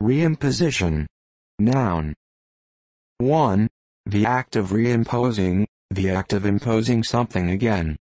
Reimposition. Noun. 1. The act of reimposing, the act of imposing something again.